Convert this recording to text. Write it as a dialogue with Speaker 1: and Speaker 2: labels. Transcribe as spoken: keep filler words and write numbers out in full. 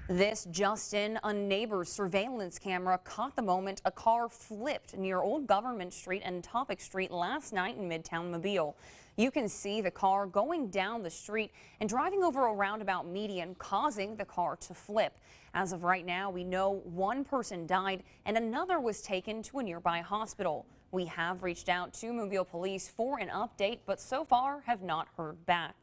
Speaker 1: This just in, a neighbor's surveillance camera caught the moment a car flipped near Old Government Street and Topic Street last night in Midtown Mobile. You can see the car going down the street and driving over a roundabout median, causing the car to flip. As of right now, we know one person died and another was taken to a nearby hospital. We have reached out to Mobile Police for an update, but so far have not heard back.